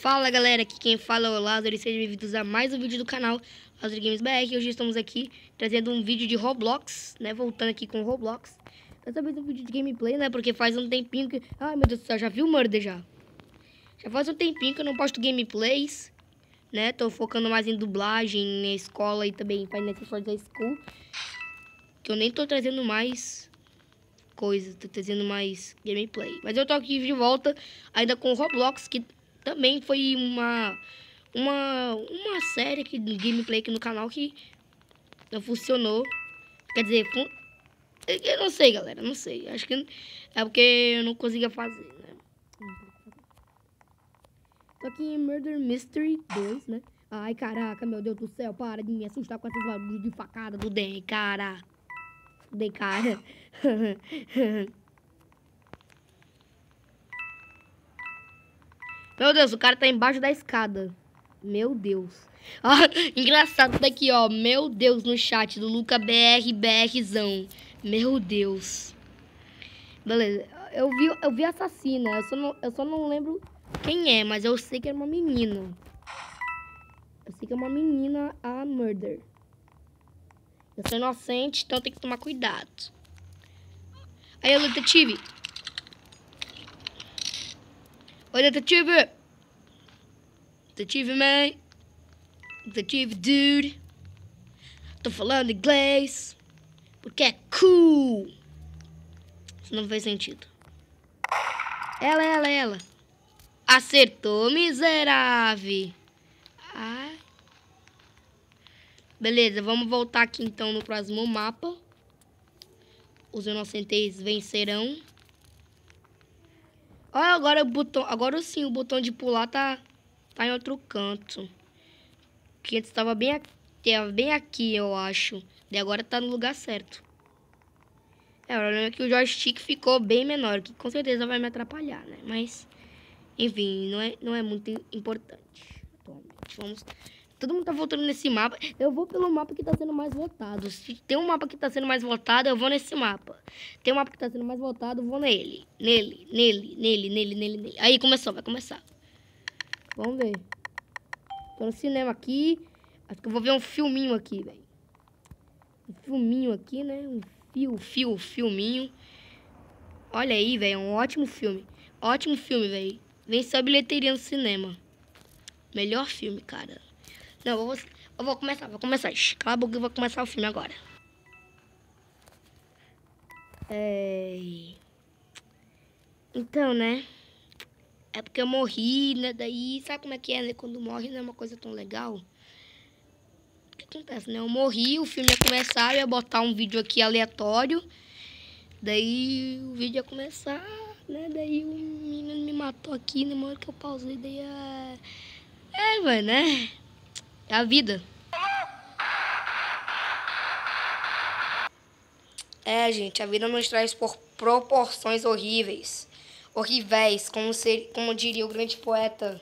Fala galera, aqui quem fala é o Lázaro e sejam bem-vindos a mais um vídeo do canal Lázaro Games BR. Hoje estamos aqui trazendo um vídeo de Roblox, né, voltando aqui com Roblox. Dessa vez um vídeo de gameplay, né, porque faz um tempinho que... Ai meu Deus do céu, já vi o Murder já. Já faz um tempinho que eu não posto gameplays, né, tô focando mais em dublagem, na escola e também em Acessórios da School. Que eu nem tô trazendo mais coisa, tô trazendo mais gameplay. Mas eu tô aqui de volta ainda com o Roblox, que também foi uma série aqui de gameplay aqui no canal que não funcionou. Quer dizer, eu não sei, galera, não sei. Acho que é porque eu não conseguia fazer, né? Tô aqui em Murder Mystery 2, né? Ai, caraca, meu Deus do céu, para de me assustar com esses barulhos de facada do Den, cara. Den, cara. Meu Deus, o cara tá embaixo da escada. Meu Deus. Ah, engraçado daqui, ó. Meu Deus, no chat do Luca BRzão. Meu Deus. Beleza. Eu vi a assassina. Eu só não lembro quem é, mas eu sei que é uma menina. Eu sei que é uma menina a Murder. Eu sou inocente, então tem que tomar cuidado. Aí, detetive. Oi, detetive. Detetive, man. Detetive, dude. Tô falando inglês. Porque é cool. Isso não faz sentido. Ela. Acertou, miserável. Ai. Beleza, vamos voltar aqui então no próximo mapa. Os inocentes vencerão. Olha, agora o botão. Agora sim, o botão de pular tá em outro canto. Que antes estava bem aqui, eu acho. E agora tá no lugar certo. É, o problema é que o joystick ficou bem menor, que com certeza vai me atrapalhar, né? Mas, enfim, não é muito importante. Atualmente, vamos... Todo mundo tá voltando nesse mapa. Eu vou pelo mapa que tá sendo mais votado. Se tem um mapa que tá sendo mais votado, eu vou nesse mapa. Tem um mapa que tá sendo mais votado, eu vou nele. Nele. Aí começou, vai começar. Vamos ver. Tô no cinema aqui. Acho que eu vou ver um filminho aqui, velho. Um filminho aqui, né? Um filminho. Olha aí, velho. Um ótimo filme. Ótimo filme, velho. Venceu a bilheteria no cinema. Melhor filme, cara. Não, eu vou começar. Cala a boca, eu vou começar o filme agora. Então, né? É porque eu morri, né? Daí, sabe como é que é, né? Quando morre não é uma coisa tão legal. O que acontece, né? Eu morri, o filme ia começar, eu ia botar um vídeo aqui aleatório. Daí o vídeo ia começar, né? Daí o menino me matou aqui na hora que eu pausei. Daí velho, né? É a vida. É, gente, a vida nos traz por proporções horríveis. Horríveis, como diria o grande poeta.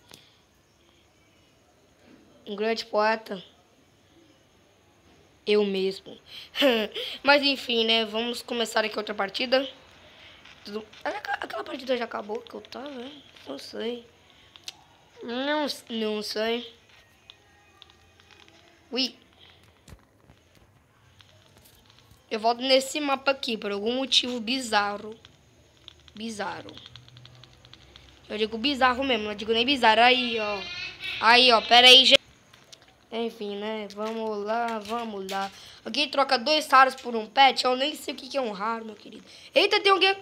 Um grande poeta. Eu mesmo. Mas enfim, né? Vamos começar aqui outra partida. Aquela partida já acabou que eu tava, né? Não sei. Não sei. Ui. Eu volto nesse mapa aqui por algum motivo bizarro. Eu digo bizarro mesmo, não digo nem bizarro. Aí, ó, pera aí, gente. Enfim, né? Vamos lá. Alguém troca 2 raros por um pet? Eu nem sei o que é um raro, meu querido. Eita, tem alguém...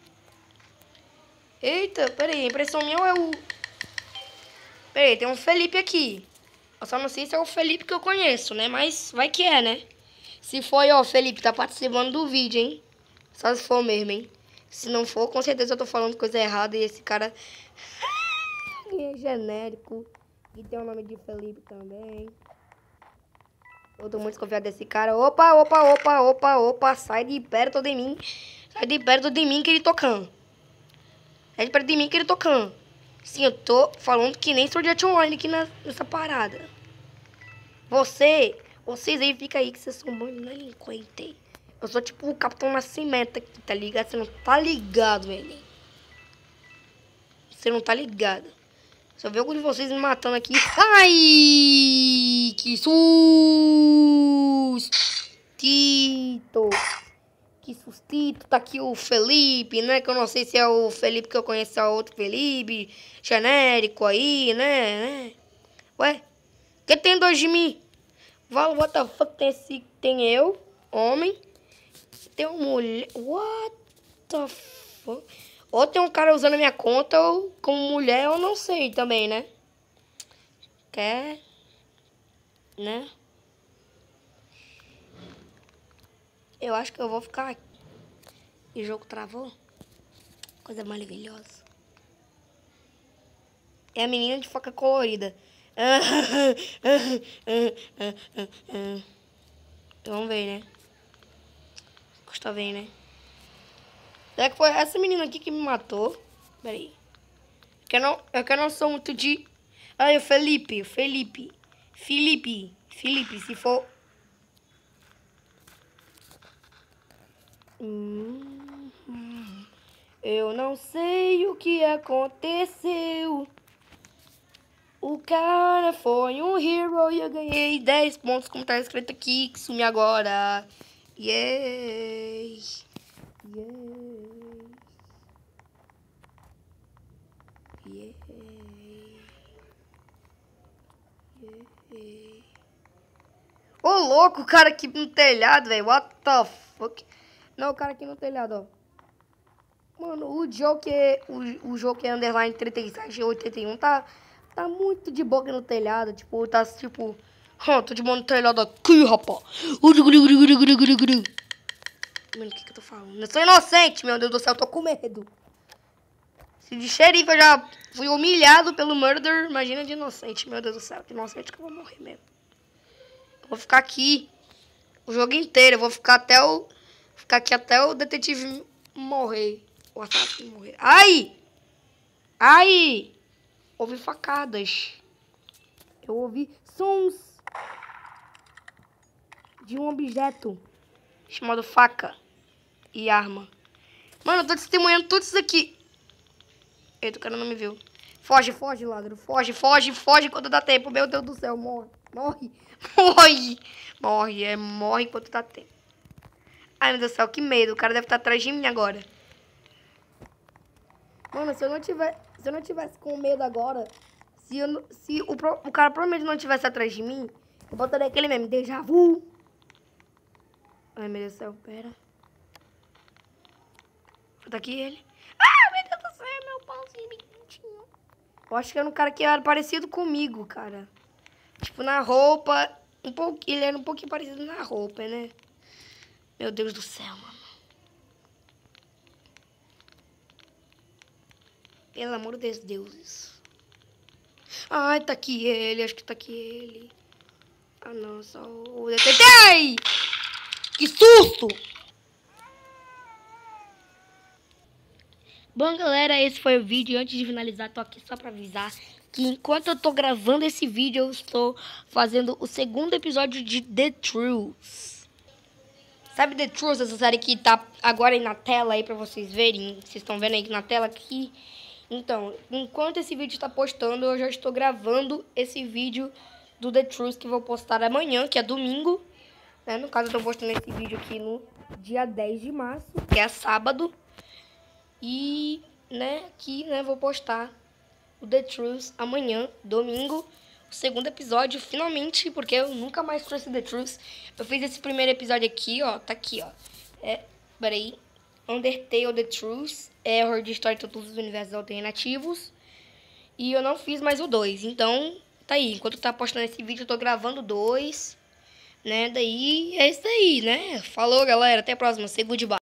Eita, pera aí, a impressão minha é o... Pera aí, tem um Felipe aqui. Eu só não sei se é o Felipe que eu conheço, né? Mas vai que é, né? Se for, ó, Felipe, tá participando do vídeo, hein? Só se for mesmo, hein? Se não for, com certeza eu tô falando coisa errada e esse cara é genérico. E tem o nome de Felipe também. Eu tô muito desconfiado desse cara. Opa, sai de perto de mim. Sai de perto de mim que ele tocando. Sai de perto de mim que ele tocando. Sim, eu tô falando que nem Sword Art Online aqui nessa parada. Vocês aí ficam aí que vocês são bons delinquentes. Eu sou tipo o Capitão Nascimento aqui, tá ligado? Você não tá ligado, velho. Você não tá ligado. Se eu ver algum de vocês me matando aqui... Ai! Que sustito! Que sustito! Tá aqui o Felipe, né? Que eu não sei se é o Felipe que eu conheço, é outro Felipe. Genérico aí, né? Ué? Que tem dois de mim? What the fuck? Tem eu, homem. Tem uma mulher... What the fuck? Ou tem um cara usando a minha conta, ou como mulher, eu não sei também, né? Quer... Né? Eu acho que eu vou ficar aqui. E o jogo travou? Coisa maravilhosa. É a menina de faca colorida. Vamos ver, né? Custa ver, né? Será que foi essa menina aqui que me matou? Pera aí. Eu que não sou muito de... Ai, o Felipe, se for... Eu não sei o que aconteceu. O cara foi um hero e eu ganhei 10 pontos, como tá escrito aqui, que sumi agora. Yay! Ô, louco, o cara aqui no telhado, velho. What the fuck? Não, o cara aqui no telhado, ó. Mano, o Joker underline 37 e 81 tá muito de boca no telhado. Tipo, tá tipo... tô de boa no telhado aqui, rapaz. Mano, o que eu tô falando? Eu sou inocente, meu Deus do céu, eu tô com medo. Se de xerife eu já fui humilhado pelo murder, imagina de inocente, meu Deus do céu. De inocente que eu vou morrer mesmo. Eu vou ficar aqui o jogo inteiro. Eu vou ficar aqui até o detetive morrer. O assassino morrer. Ai! Ai! Ouvi facadas. Eu ouvi sons de um objeto chamado faca e arma. Mano, eu tô testemunhando tudo isso aqui. Eita, o cara não me viu. Foge, ladrão. Foge quando dá tempo. Meu Deus do céu, morre. Morre enquanto dá tempo. Ai, meu Deus do céu, que medo. O cara deve estar atrás de mim agora. Mano, se eu não tivesse com medo agora, se o cara provavelmente não tivesse atrás de mim, eu botaria aquele meme, déjà vu. Ai, meu Deus do céu, pera. Tá aqui ele. Ah, meu Deus do céu, meu pauzinho bonitinho. Eu acho que era um cara que era parecido comigo, cara. Tipo, na roupa, ele era um pouquinho parecido na roupa, né? Meu Deus do céu, mano. Pelo amor dos deuses. Ai, tá aqui ele. Acho que tá aqui ele. Ah, não. Só o detetive. Ai! Que susto! Bom, galera, esse foi o vídeo. Antes de finalizar, tô aqui só pra avisar que enquanto eu tô gravando esse vídeo, eu estou fazendo o segundo episódio de The Truth. Sabe The Truth, essa série que tá agora aí na tela aí pra vocês verem? Vocês estão vendo aí na tela aqui? Então, enquanto esse vídeo está postando, eu já estou gravando esse vídeo do The Truth que vou postar amanhã, que é domingo. Né? No caso, eu estou postando esse vídeo aqui no dia 10 de março, que é sábado. E, né, aqui, né, vou postar o The Truth amanhã, domingo. O segundo episódio, finalmente, porque eu nunca mais trouxe The Truth. Eu fiz esse primeiro episódio aqui, ó, tá aqui, ó. Peraí. Undertale The Truth, Error de História de todos os universos alternativos. E eu não fiz mais o 2. Então, tá aí. Enquanto tá postando esse vídeo, eu tô gravando o 2. Né? Daí, é isso aí, né? Falou, galera. Até a próxima. Say goodbye.